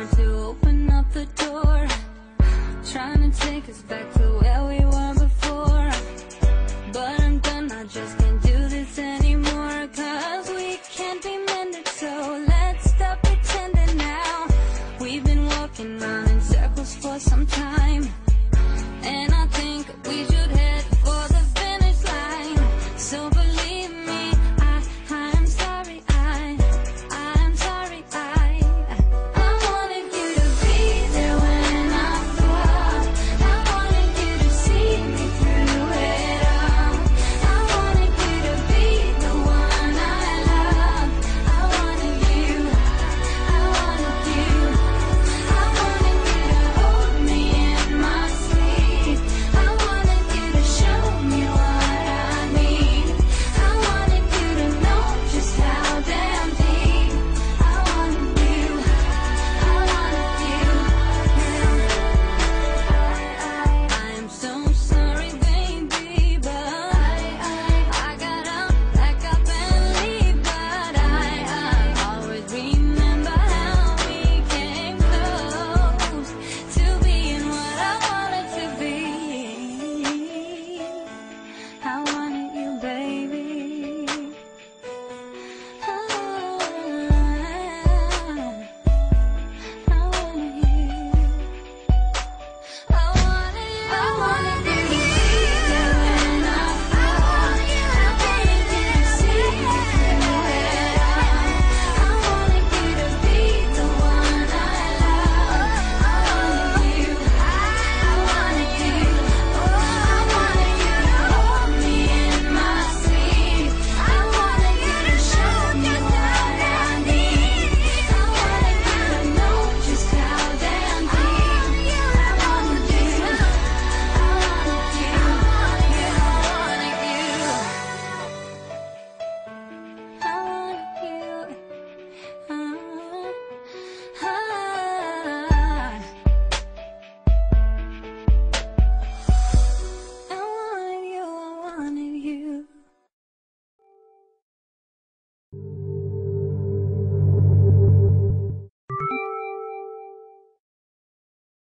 hard to open up the door, trying to take us back to where we were before. But I'm done, I just can't do this anymore, 'cause we can't be mended, so let's stop pretending now. We've been walking round in circles for some time, and